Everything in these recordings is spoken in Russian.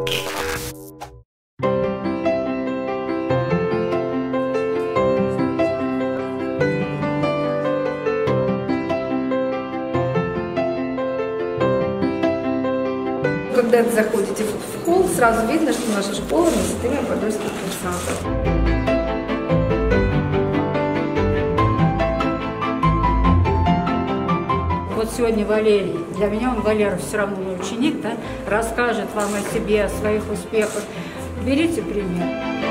Когда вы заходите в холл, сразу видно, что наша школа на системе Подольских курсантов. Вот сегодня Валерий, для меня он, Валера, все равно мой ученик, да, расскажет вам о себе, о своих успехах. Берите пример.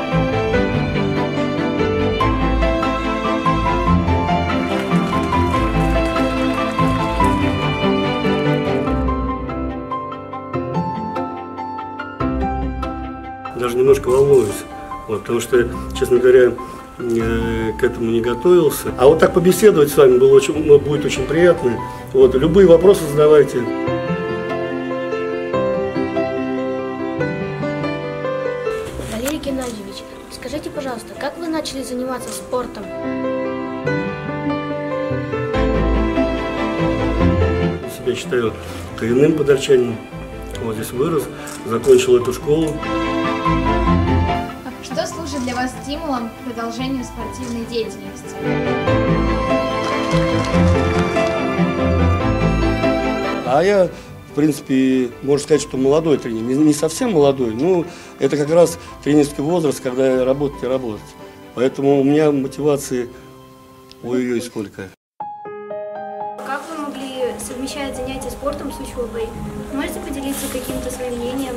Даже немножко волнуюсь, вот, потому что, честно говоря, к этому не готовился. А вот так побеседовать с вами будет очень приятно. Вот, любые вопросы задавайте. Валерий Геннадьевич, скажите, пожалуйста, как вы начали заниматься спортом? Себя считаю коренным подольчанином. Вот здесь вырос, закончил эту школу. Что служит для вас стимулом к продолжению спортивной деятельности? А я, в принципе, можно сказать, что молодой тренер. Не совсем молодой, но это как раз тренерский возраст, когда работать и работать. Поэтому у меня мотивации ой-ой-ой сколько. Как вы могли совмещать занятия спортом с учебой? Можете поделиться каким-то своим мнением?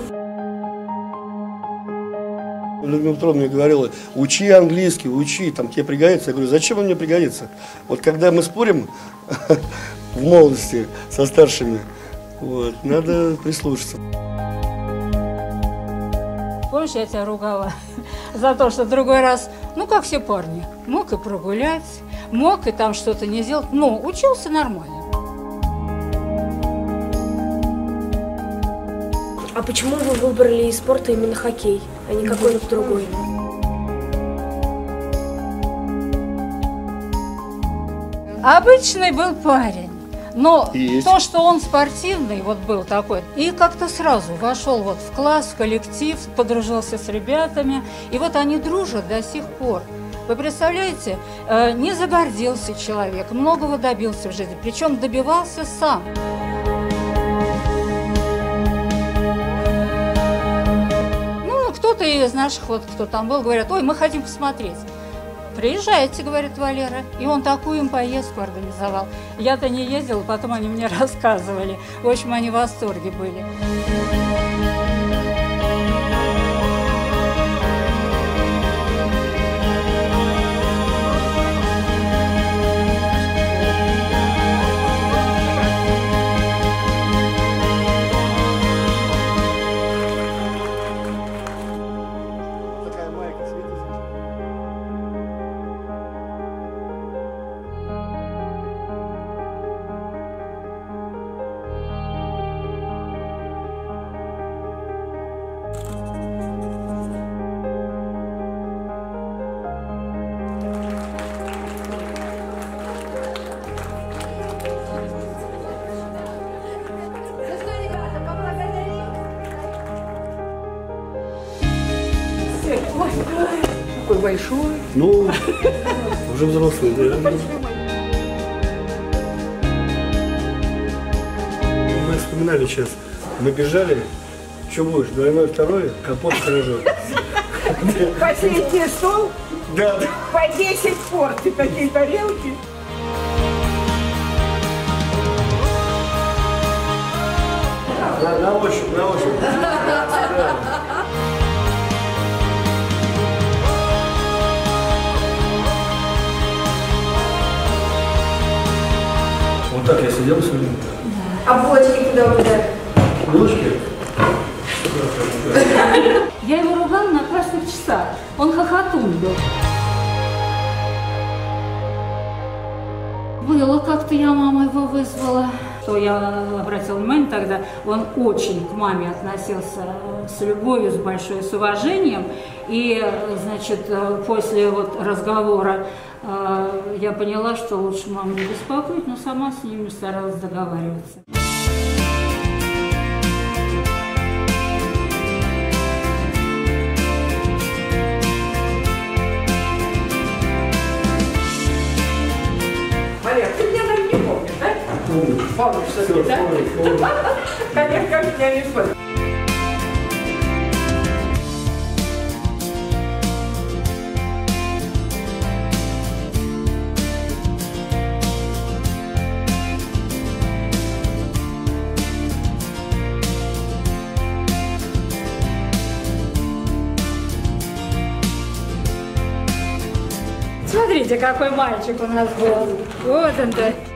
Людмила Петровна мне говорила: учи английский, учи, там тебе пригодится. Я говорю: зачем он мне пригодится? Вот когда мы спорим в молодости со старшими, вот, надо прислушаться. Помнишь, я тебя ругала за то, что в другой раз, ну как все парни, мог и прогулять, мог и там что-то не сделать, но учился нормально. А почему вы выбрали из спорта именно хоккей, а не какой-нибудь другой? Обычный был парень, но Есть. то, что он спортивный, вот был такой, и как-то сразу вошел вот в класс, в коллектив, подружился с ребятами, и вот они дружат до сих пор. Вы представляете, не загордился человек, многого добился в жизни, причем добивался сам. Кто-то из наших, вот кто там был, говорят: ой, мы хотим посмотреть. Приезжайте, говорит Валера. И он такую им поездку организовал. Я-то не ездила, потом они мне рассказывали. В общем, они в восторге были. Ой, какой большой. Ну, уже взрослый, да. Мы вспоминали сейчас, мы бежали, что будешь, двойное, второе, капот, пирожок. Последний стол, Да, да. по 10 порций, такие тарелки. На ощупь, на ощупь. Да. Вот так я сидел сегодня. А булочки куда вы дали? Булочки? Я его ругала на красных часах. Он хохотун был. Было как-то, я маму его вызвала. Что я обратила внимание тогда, он очень к маме относился с любовью, с большой, с уважением. И, значит, после вот разговора я поняла, что лучше маму не беспокоить, но сама с ними старалась договариваться. Помнишь, что ли, да? Конечно, я не помню. Смотрите, какой мальчик у нас был. Вот он-то.